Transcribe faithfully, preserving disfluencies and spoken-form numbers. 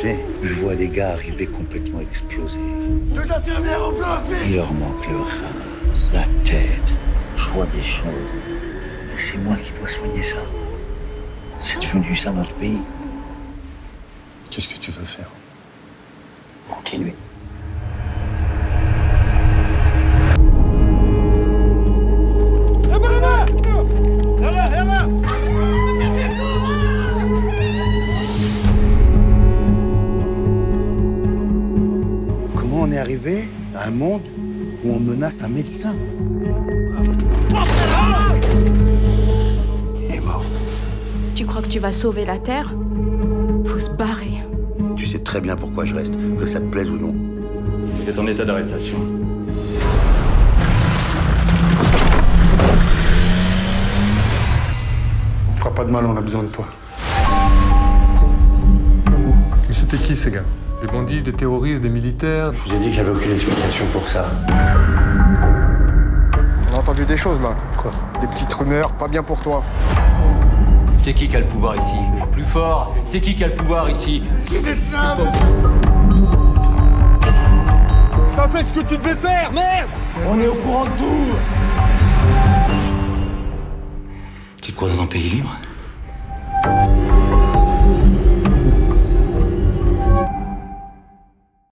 sais, je vois des gars arriver complètement explosés. Deux infirmières au bloc, vite! Il leur manque le rein, la tête. Je vois des choses. C'est moi qui dois soigner ça. C'est devenu ça notre pays. Qu'est-ce que tu veux faire? Continuez. Comment on est arrivé à un monde où on menace un médecin? Il est mort. Tu crois que tu vas sauver la Terre? Faut se barrer. Tu sais très bien pourquoi je reste, que ça te plaise ou non. Vous êtes en état d'arrestation. On te fera pas de mal, on a besoin de toi. Mais c'était qui ces gars? Des bandits, des terroristes, des militaires? Je vous ai dit que j'avais aucune explication pour ça. On a entendu des choses là. Quoi? Des petites rumeurs, pas bien pour toi. C'est qui qui a le pouvoir ici? Plus fort, c'est qui qui a le pouvoir ici? Médecin! T'as fait ce que tu devais faire, merde! On est au courant de tout! Tu te crois dans un pays libre?